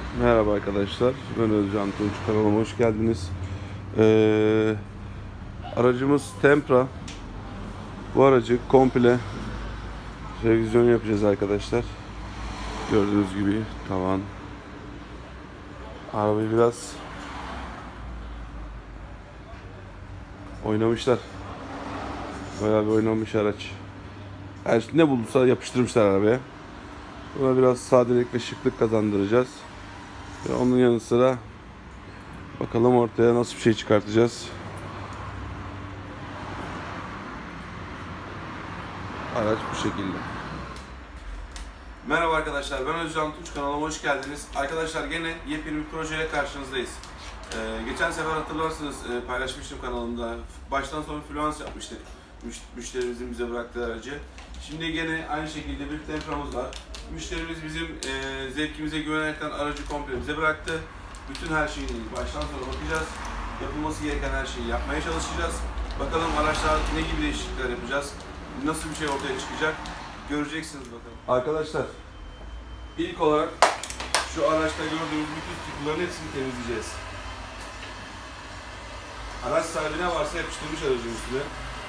Merhaba arkadaşlar, ben Özcan Tunç, kanalıma hoş geldiniz. Aracımız Tempra. Bu aracı komple revizyon yapacağız arkadaşlar. Gördüğünüz gibi tavan. Arabayı biraz oynamışlar. Bayağı bir oynanmış araç. Her ne bulursa yapıştırmışlar arabaya. Buna biraz sadelik ve şıklık kazandıracağız. Ve onun yanı sıra bakalım ortaya nasıl bir şey çıkartacağız. Araç bu şekilde. Merhaba arkadaşlar, ben Özcan Tunç, kanalıma hoş geldiniz. Arkadaşlar gene yepyeni bir projeyle karşınızdayız. Geçen sefer hatırlarsınız, paylaşmıştım kanalımda. Baştan sona fluans yapmıştık. Müşterimizin bize bıraktığı aracı. Şimdi gene aynı şekilde bir Tempra'mız var. Müşterimiz bizim zevkimize güvenerekten aracı komple bize bıraktı. Bütün her şeyini baştan sona bakacağız. Yapılması gereken her şeyi yapmaya çalışacağız. Bakalım araçta ne gibi değişiklikler yapacağız. Nasıl bir şey ortaya çıkacak göreceksiniz bakalım. Arkadaşlar ilk olarak şu araçta gördüğünüz bütün stikerlerin hepsini temizleyeceğiz. Araç sahibi ne varsa yapıştırmış aracın üstüne.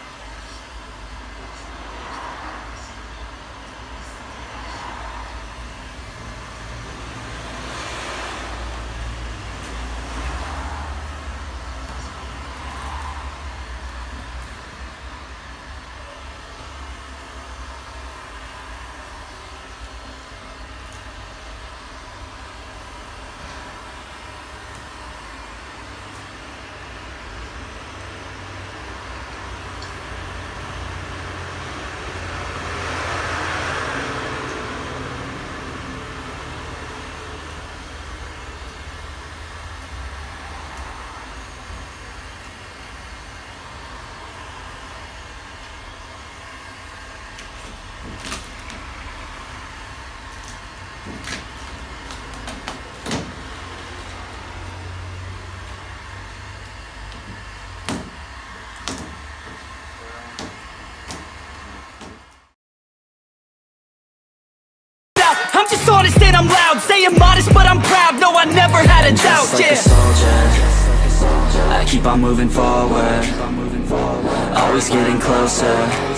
I'm just honest and I'm loud, staying modest but I'm proud. No, I never had a doubt. Just like a soldier, I keep on moving forward. Always getting closer.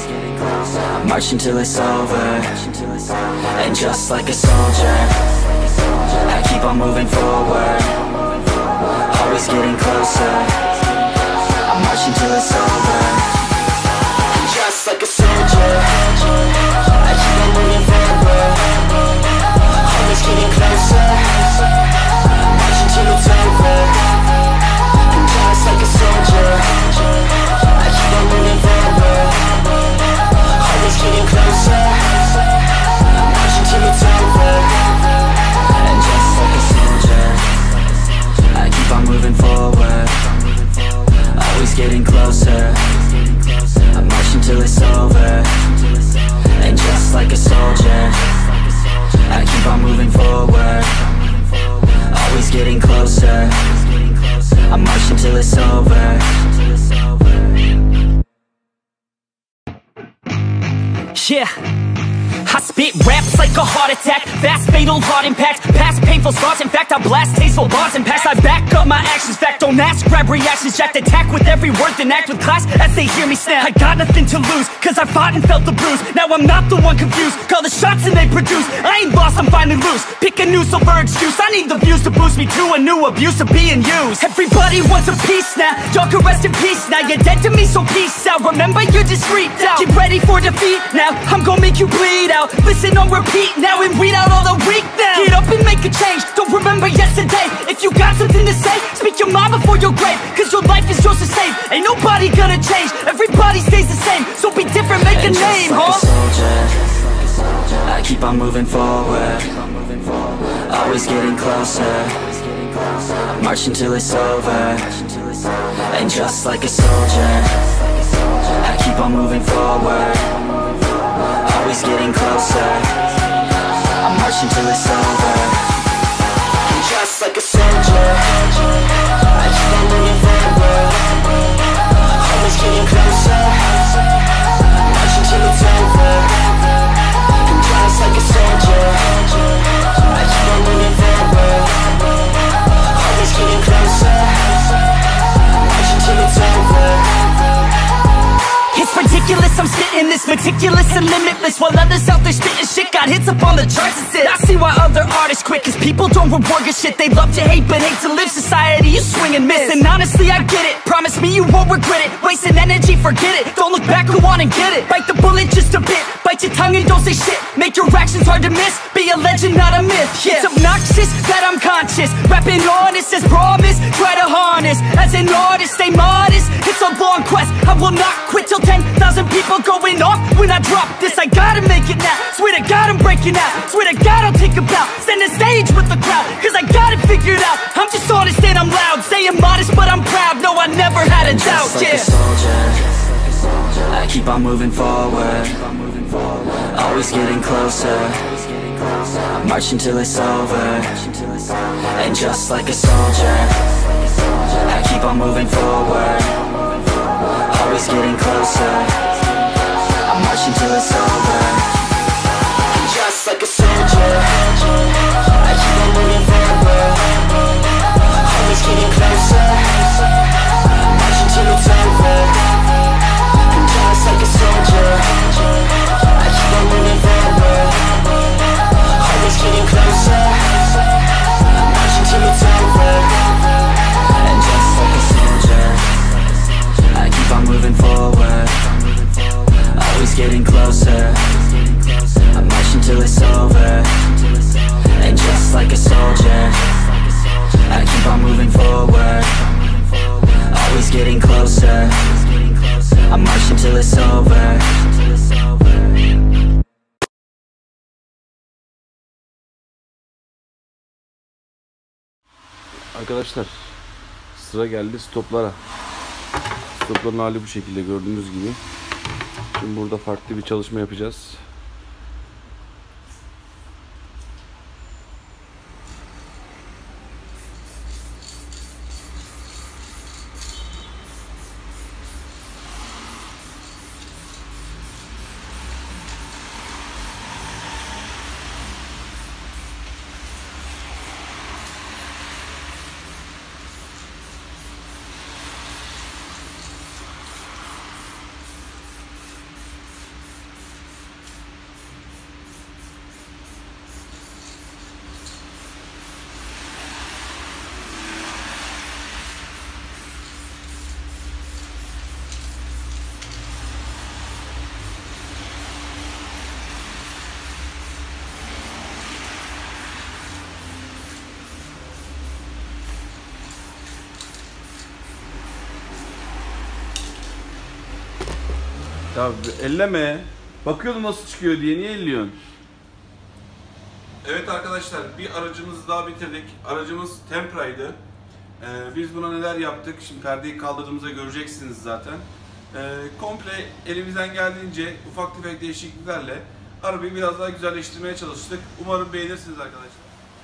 I march until it's over. And just like a soldier, I keep on moving forward. Always getting closer. I march until it's over. And just like a soldier, I keep on moving forward. Always getting closer. March until it's over. And just like a soldier, I keep on moving forward. Always getting closer. March until it's over. And just like a soldier, I keep on moving forward. Always getting closer. I march until it's over. And just like a soldier, I keep on moving forward. Always getting closer. I march until it's over. Yeah, I spit raps like a heart attack. Fast, fatal, heart impact. Past painful scars, in fact I blast tasteful bars and packs. I back up my actions, fact, don't ask, grab reactions jacked. Attack with every word, then act with class as they hear me snap. I got nothing to lose, cause I fought and felt the bruise. Now I'm not the one confused, call the shots and they produce. I ain't lost, I'm finally loose. Pick a new silver excuse, I need the views to boost me to a new abuse of being used. Everybody wants a piece now, y'all can rest in peace now. You're dead to me, so peace out. Remember you're discreet now. Get ready for defeat now, I'm gonna make you bleed out. Listen on repeat now and weed out all the weak now. Get up and make a change, don't remember yesterday. If you got something to say, speak your mind before your grave. Cause your life is yours to save, ain't nobody gonna change. Everybody stays the same, so be different, make a name, like huh? a soldier, I keep on moving forward. Always getting closer. I march until it's over. And just like a soldier, I keep on moving forward. Always getting closer. I march until it's over. And just like a soldier, I keep on moving forward. Always getting closer. March until it's over. And just like a soldier, I keep on moving forward. ridiculous, I'm spitting this meticulous and limitless, while others out there spitting shit got hits up on the charts and shit. I see why other artists quit, cause people don't reward good shit. They love to hate but hate to live. Society, you swing and miss, and honestly I get it. Promise me you won't regret it. Wasting energy, forget it. Don't look back, go on and get it. Bite the bullet just a bit, bite your tongue and don't say shit. Make your actions hard to miss, be a legend not a myth. Yeah. It's obnoxious that I'm conscious, rapping honest as promise. Try to harness, as an artist, stay modest. It's a long quest, I will not quit till 10,000 people going off when I drop this. I gotta make it now, swear to God I'm breaking out. Swear to God I'll take a bow, stand the stage with the crowd, cause I got it figured out. I'm just honest and I'm loud, staying modest but I'm proud. No, I never had a doubt, just like a soldier, I keep on moving forward, always getting closer. I'm marching till it's over, and just like a soldier, I keep on moving forward, always getting closer. I'm marching till it's over, and just like a soldier, I keep on moving forward, always getting closer. I'm marching till it's over, and just like a soldier, I keep on moving forward, always getting closer. I'm marching till it's over, and just like a soldier, I keep on moving forward, always getting closer. I'm marching till it's over, and just like a soldier, I keep on moving forward, always getting closer. I'm marching till it's over. Arkadaşlar sıra geldi stoplara. Stopların hali bu şekilde gördüğünüz gibi. Şimdi burada farklı bir çalışma yapacağız. Ya elleme. Bakıyordum nasıl çıkıyor diye. Niye elliyorsun? Evet arkadaşlar, bir aracımızı daha bitirdik. Aracımız Tempra'ydı. Biz buna neler yaptık? Şimdi perdeyi kaldırdığımızda göreceksiniz zaten. Komple elimizden geldiğince ufak tefek değişikliklerle arabayı biraz daha güzelleştirmeye çalıştık. Umarım beğenirsiniz arkadaşlar.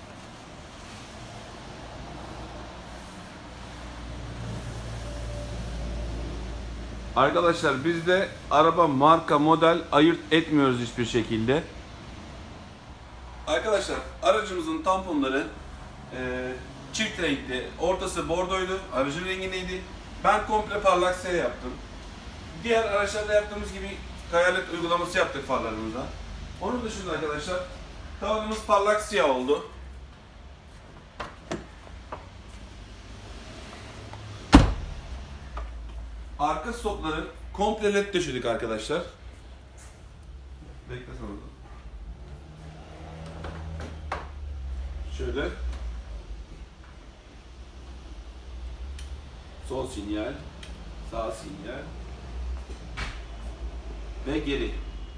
Arkadaşlar biz de araba marka model ayırt etmiyoruz hiçbir şekilde. Arkadaşlar aracımızın tamponları çift renkli, ortası bordoydu, aracın rengi neydi? Ben komple parlak siyah yaptım. Diğer araçlarda yaptığımız gibi hayalet uygulaması yaptık farlarımıza. Onun dışında arkadaşlar tavanımız parlak siyah oldu. Arka stopları komple led döşedik arkadaşlar. Bekle sana. Şöyle. Sol sinyal, sağ sinyal ve geri.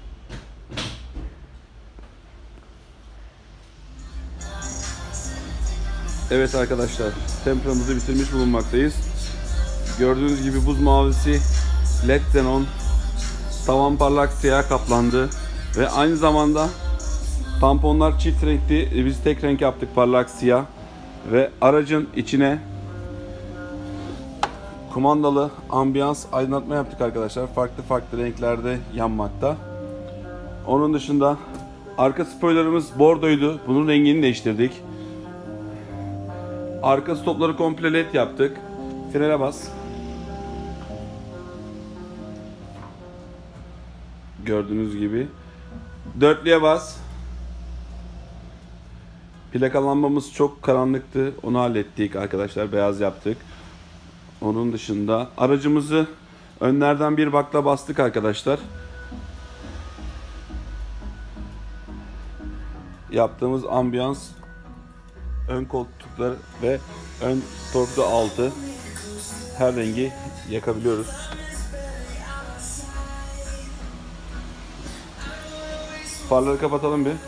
Evet arkadaşlar, Tempra'mızı bitirmiş bulunmaktayız. Gördüğünüz gibi buz mavisi LED xenon, tavan parlak siyah kaplandı ve aynı zamanda tamponlar çift renkli, biz tek renk yaptık parlak siyah ve aracın içine kumandalı ambiyans aydınlatma yaptık arkadaşlar. Farklı farklı renklerde yanmakta. Onun dışında arka spoilerımız bordoydu. Bunun rengini değiştirdik. Arka stopları komple led yaptık. Frene bas. Gördüğünüz gibi. Dörtlüye bas. Plaka lambamız çok karanlıktı. Onu hallettik arkadaşlar. Beyaz yaptık. Onun dışında aracımızı önlerden bir bakla bastık arkadaşlar. Yaptığımız ambiyans, ön koltuklar ve ön torpido altı her rengi yakabiliyoruz. Farları kapatalım bir.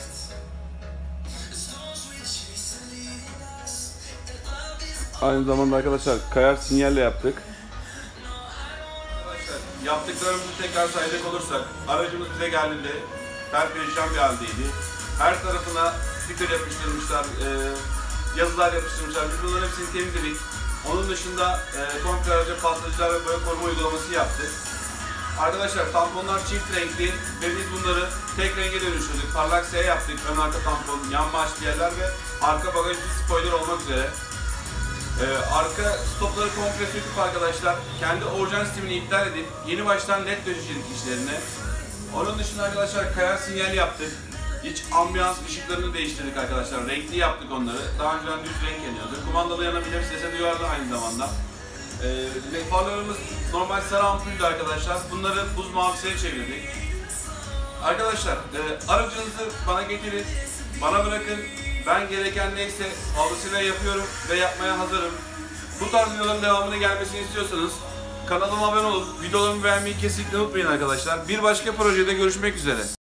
Aynı zamanda arkadaşlar kayar sinyalle yaptık. Arkadaşlar yaptıklarımızı tekrar sayacak olursak aracımız bize geldiğinde perperişan bir haldeydi. Her tarafına sticker yapıştırmışlar, yazılar yapıştırmışlar. Biz bunların hepsini temizledik. Onun dışında komple araca pastacılar ve boya koruma uygulaması yaptık. Arkadaşlar tamponlar çift renkli ve biz bunları tek renge dönüştürdük. Parlak S yaptık. Ön arka tampon, yan marşpiyerler ve arka bagajlı spoiler olmak üzere. Arka stopları komple söküp arkadaşlar kendi orijinal sistemini iptal edip yeni baştan led döşedik işlerine. Onun dışında arkadaşlar kayar sinyal yaptık. İç ambiyans ışıklarını değiştirdik arkadaşlar. Renkli yaptık onları. Daha önceden düz renk yanıyordu. Kumandalı yanabilir, sese duyarlı aynı zamanda. Farlarımız normal sarı ampuldü arkadaşlar. Bunları buz mavisine çevirdik. Arkadaşlar aracınızı bana getirin, bana bırakın. Ben gereken neyse fazlasıyla yapıyorum ve yapmaya hazırım. Bu tarz videoların devamını gelmesini istiyorsanız kanalıma abone olup videolarımı beğenmeyi kesinlikle unutmayın arkadaşlar. Bir başka projede görüşmek üzere.